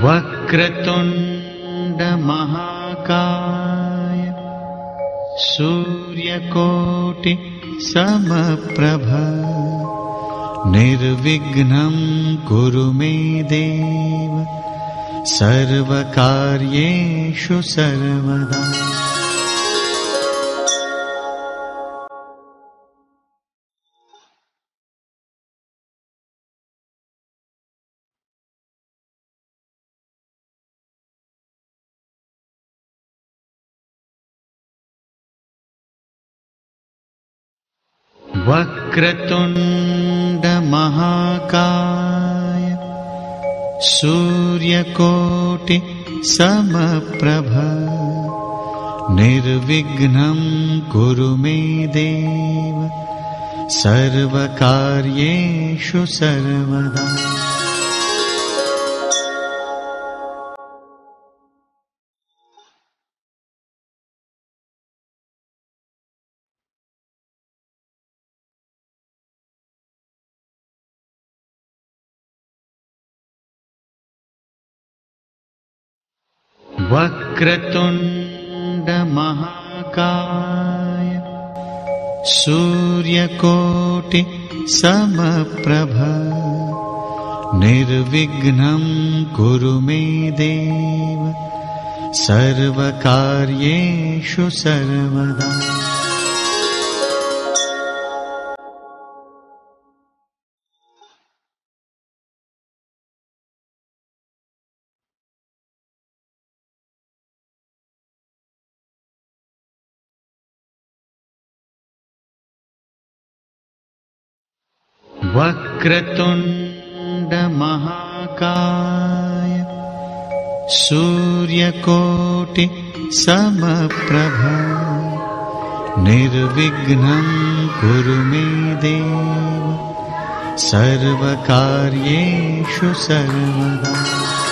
वक्रतुंड महाकाय सूर्यकोटि समप्रभ निर्विघ्नं कुरु मे देव सर्वकार्येषु सर्वदा। वक्रतुंड महाकाय सूर्यकोटि समप्रभ निर्विघ्नं कुरु मे देव सर्वकार्येषु सर्वदा। वक्रतुंड महाकाय सूर्यकोटि समप्रभ निर्विघ्नं कुरु मे देव सर्वकार्येषु सर्वदा। वक्रतुंड महाकाय सूर्यकोटि समप्रभ निर्विघ्नं कुरु मे देव सर्वकार्येषु सर्वदा।